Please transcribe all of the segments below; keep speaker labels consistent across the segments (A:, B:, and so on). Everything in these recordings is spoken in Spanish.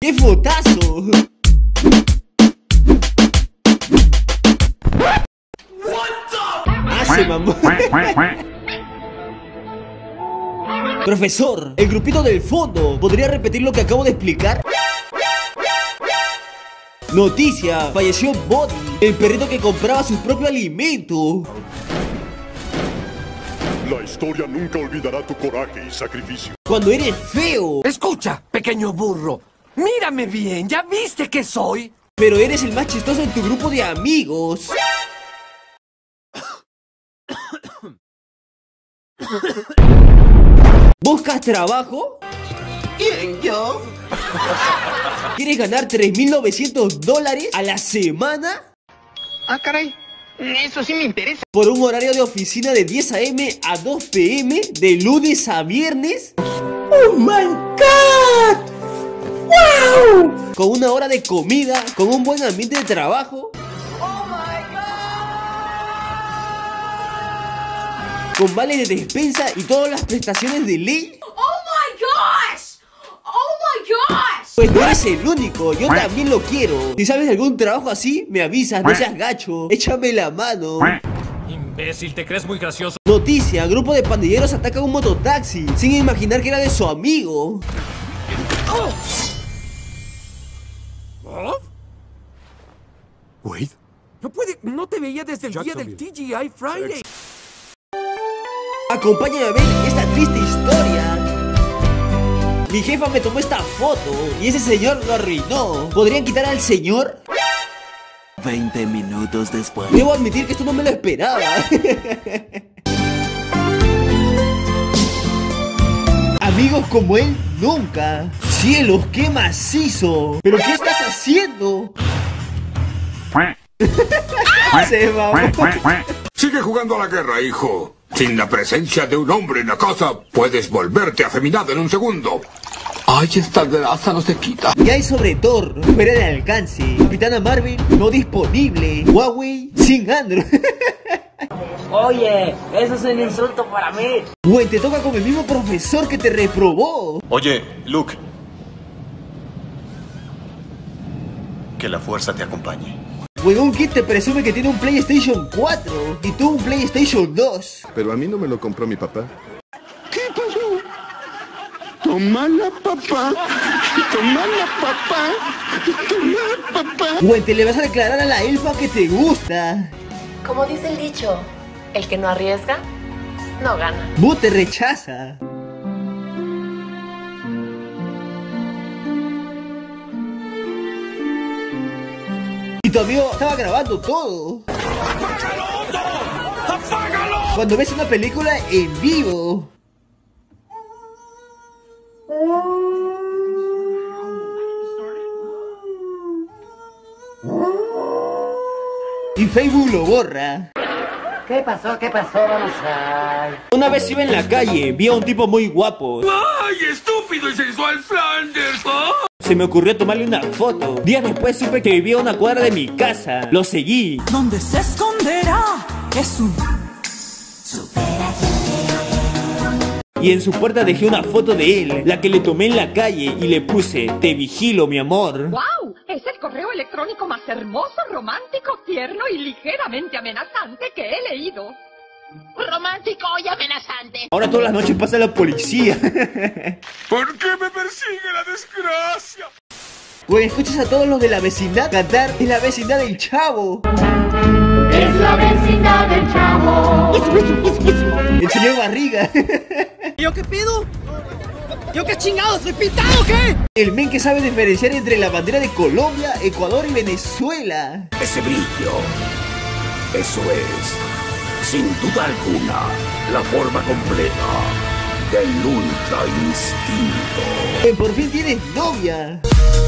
A: ¡Qué fotazo! ¡Ah, se mamó! Profesor, el grupito del fondo, ¿podría repetir lo que acabo de explicar? Noticia, falleció Buddy, el perrito que compraba su propio alimento.
B: La historia nunca olvidará tu coraje y sacrificio.
A: Cuando eres feo.
C: Escucha, pequeño burro. Mírame bien, ¿ya viste que soy?
A: Pero eres el más chistoso en tu grupo de amigos. ¿Buscas trabajo?
D: ¿Quién, yo?
A: ¿Quieres ganar $3.900 a la semana?
D: Ah, caray. Eso sí me interesa.
A: Por un horario de oficina de 10 a.m. a 2 p.m. de lunes a viernes.
D: ¡Oh, my God! ¡Wow!
A: Con una hora de comida, con un buen ambiente de trabajo.
D: ¡Oh, my God!
A: Con vale de despensa y todas las prestaciones de ley.
E: ¡Oh, my gosh! ¡Oh, my gosh!
A: Pues no eres el único, yo también lo quiero. Si sabes de algún trabajo así, me avisas, no seas gacho. Échame la mano.
F: Imbécil, ¿te crees muy gracioso?
A: Noticia, grupo de pandilleros ataca un mototaxi sin imaginar que era de su amigo.
B: ¿Wade?
C: No te veía desde el día del TGI Friday.
A: Acompáñame a ver esta triste historia. Mi jefa me tomó esta foto y ese señor lo arruinó. ¿Podrían quitar al señor?
D: 20 minutos después.
A: Debo admitir que esto no me lo esperaba. Amigos como él, nunca. ¡Cielos, qué macizo! ¿Pero qué estás haciendo? Se mamó.
G: Sigue jugando a la guerra, hijo. Sin la presencia de un hombre en la casa, puedes volverte afeminado en un segundo. Ay, esta grasa no se quita.
A: ¿Qué hay sobre Thor? Fuera de alcance. Capitana Marvel, no disponible. Huawei, sin Android.
H: Oye, eso es un insulto para mí.
A: Güey, te toca con el mismo profesor que te reprobó.
I: Oye, Luke. Que la fuerza te acompañe.
A: Huevón, ¿quién te presume que tiene un PlayStation 4? Y tú un PlayStation 2.
B: Pero a mí no me lo compró mi papá.
D: ¿Qué pasó? Tómala, papá. Tómala, papá. Tómala, papá.
A: Güey, te le vas a declarar a la elfa que te gusta.
E: Como dice el dicho, el que no arriesga, no gana.
A: Vos te rechaza. Y tu amigo estaba grabando todo.
G: ¡Apágalo! ¡Apágalo!
A: Cuando ves una película en vivo. Y Facebook lo borra.
H: ¿Qué pasó? ¿Qué pasó? Vamos a...
A: Una vez iba en la calle, vi a un tipo muy guapo.
G: ¡Ay, estúpido y sensual Flanders! ¿Oh?
A: Se me ocurrió tomarle una foto. Días después supe que vivía a una cuadra de mi casa. Lo seguí.
J: ¿Dónde se esconderá? Es un...
A: Y en su puerta dejé una foto de él, la que le tomé en la calle, y le puse: te vigilo, mi amor.
E: ¡Wow! Es el correo electrónico más hermoso, romántico, tierno y ligeramente amenazante que he leído.
K: Romántico y amenazante.
A: Ahora todas las noches pasa la policía.
G: ¿Por qué me persigue la desgracia?
A: Güey, escuchas a todos los de la vecindad cantar: es la vecindad del Chavo.
K: Es la vecindad del Chavo.
A: El señor Barriga.
C: ¿Yo qué pido? ¿Yo qué chingados? ¿Soy pintado o qué?
A: El men que sabe diferenciar entre la bandera de Colombia, Ecuador y Venezuela.
G: Ese brillo. Eso es, sin duda alguna, la forma completa del Ultra Instinto.
A: Por fin tienes novia.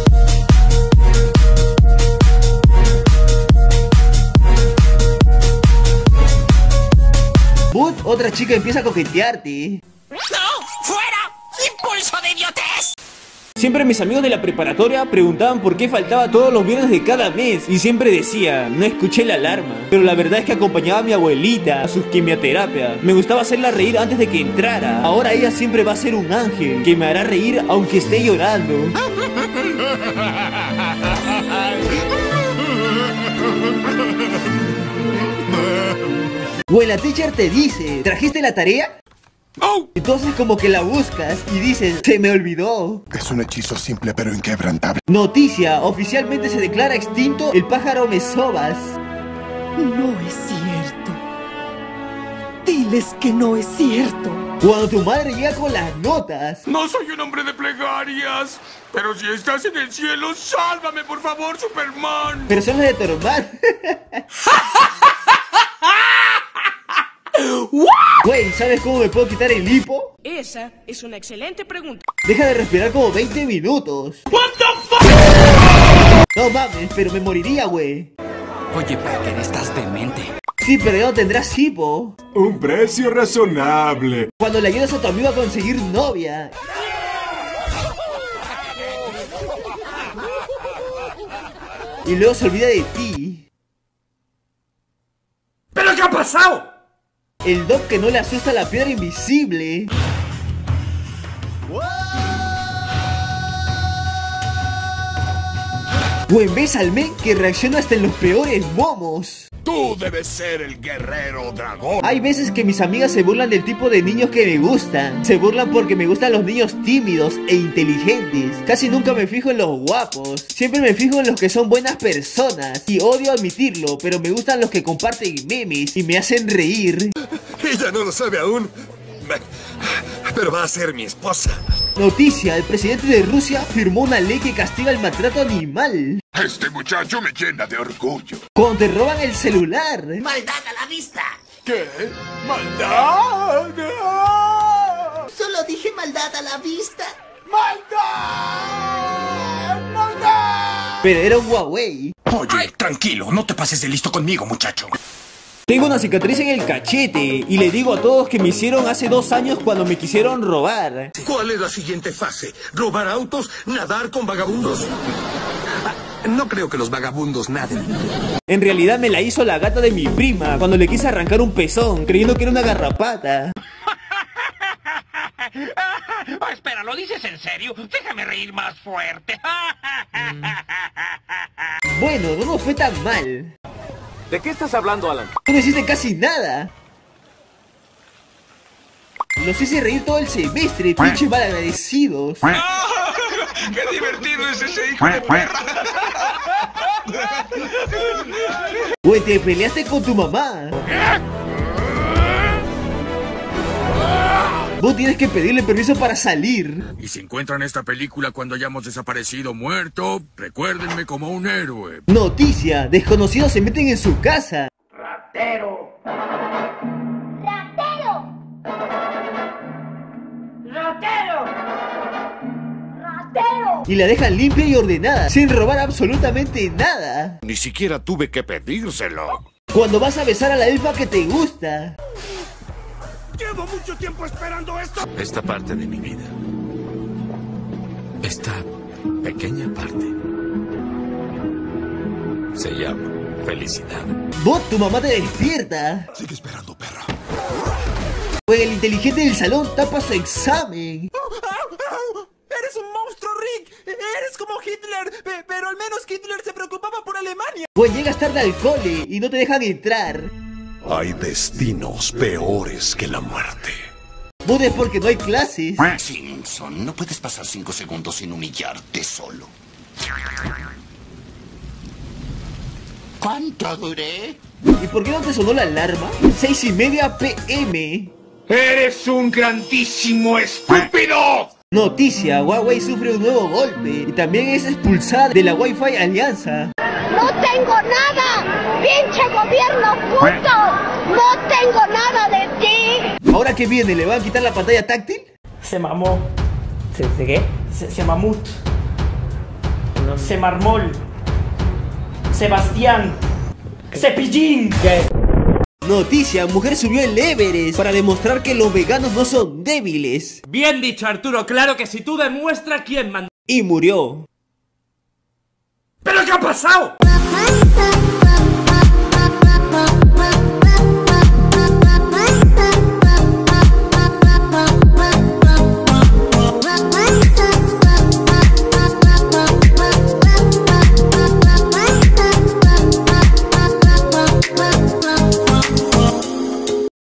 A: But, otra chica empieza a coquetearte.
K: ¡No! ¡Fuera! ¡Impulso de idiotez!
A: Siempre mis amigos de la preparatoria preguntaban por qué faltaba todos los viernes de cada mes. Y siempre decía: no escuché la alarma. Pero la verdad es que acompañaba a mi abuelita a sus quimioterapias. Me gustaba hacerla reír antes de que entrara. Ahora ella siempre va a ser un ángel que me hará reír aunque esté llorando. O la teacher te dice, ¿trajiste la tarea?
G: Oh.
A: Entonces como que la buscas y dices, se me olvidó.
B: Es un hechizo simple pero inquebrantable.
A: Noticia, oficialmente se declara extinto el pájaro mesobas.
J: No es cierto. Diles que no es cierto.
A: Cuando tu madre llega con las notas.
G: No soy un hombre de plegarias, pero si estás en el cielo, sálvame por favor, Superman.
A: Pero son las de tu hermano. Güey, ¿sabes cómo me puedo quitar el hipo?
L: Esa es una excelente pregunta.
A: Deja de respirar como 20 minutos.
F: What the fuck?
A: No mames, pero me moriría, güey.
M: Oye, Parker, estás demente.
A: Sí, pero ya no tendrás hipo.
B: Un precio razonable.
A: Cuando le ayudas a tu amigo a conseguir novia. Y luego se olvida de ti.
F: ¿Pero qué ha pasado?
A: El Doc que no le asusta la piedra invisible. O en vez al men que reacciona hasta en los peores momos.
B: Tú debes ser el guerrero dragón.
A: Hay veces que mis amigas se burlan del tipo de niños que me gustan. Se burlan porque me gustan los niños tímidos e inteligentes. Casi nunca me fijo en los guapos. Siempre me fijo en los que son buenas personas. Y odio admitirlo, pero me gustan los que comparten memes y me hacen reír.
B: Ella no lo sabe aún, pero va a ser mi esposa.
A: Noticia, el presidente de Rusia firmó una ley que castiga el maltrato animal.
B: Este muchacho me llena de orgullo.
A: Cuando te roban el celular.
H: ¡Maldad a la vista!
B: ¿Qué? ¡Maldad!
H: Solo dije maldad a la vista.
B: ¡Maldad! ¡Maldad!
A: Pero era un Huawei.
M: Oye, tranquilo, no te pases de listo conmigo, muchacho.
A: Tengo una cicatriz en el cachete y le digo a todos que me hicieron hace 2 años cuando me quisieron robar.
G: ¿Cuál es la siguiente fase? ¿Robar autos? ¿Nadar con vagabundos? No creo que los vagabundos naden.
A: En realidad me la hizo la gata de mi prima cuando le quise arrancar un pezón, creyendo que era una garrapata.
F: Espera, ¿lo dices en serio? Déjame reír más fuerte.
A: Bueno, no nos fue tan mal.
F: ¿De qué estás hablando, Alan?
A: No hiciste casi nada. Los hice reír todo el semestre, pinches malagradecidos.
G: ¡Qué divertido es ese hijo de perra!
A: Güey, te peleaste con tu mamá. Vos tienes que pedirle permiso para salir.
G: Y si encuentran esta película cuando hayamos desaparecido o muerto, recuérdenme como un héroe.
A: Noticia, desconocidos se meten en su casa.
K: ¡Ratero! ¡Ratero! ¡Ratero! ¡Ratero!
A: Y la dejan limpia y ordenada, sin robar absolutamente nada.
B: Ni siquiera tuve que pedírselo.
A: Cuando vas a besar a la elfa que te gusta.
G: Llevo mucho tiempo esperando esto.
I: Esta parte de mi vida. Esta pequeña parte. Se llama felicidad.
A: Vos, tu mamá te despierta.
B: Sigue esperando, perra.
A: Pues el inteligente del salón tapa su examen.
C: ¡Eres un monstruo, Rick! ¡Eres como Hitler! Pero al menos Hitler se preocupaba por Alemania.
A: Pues llegas tarde al cole y no te dejan entrar.
B: Hay destinos peores que la muerte.
A: Vos es porque no hay clases.
D: Simpson, no puedes pasar 5 segundos sin humillarte solo. ¿Cuánto duré?
A: ¿Y por qué no te sonó la alarma? 6:30 p.m.
G: ¡Eres un grandísimo estúpido!
A: Noticia, Huawei sufre un nuevo golpe y también es expulsada de la Wi-Fi Alianza.
K: ¡No tengo nada! ¡Pinche gobierno puto! ¡No tengo nada de ti!
A: ¿Ahora qué viene? ¿Le van a quitar la pantalla táctil?
H: Se mamó. ¿Se qué? Se mamut. Se marmol. Sebastián. Cepillín. ¿Qué?
A: Noticia, mujer subió el Everest para demostrar que los veganos no son débiles.
F: Bien dicho, Arturo, claro que si tú demuestras quién mandó.
A: Y murió.
F: ¿Pero qué ha pasado?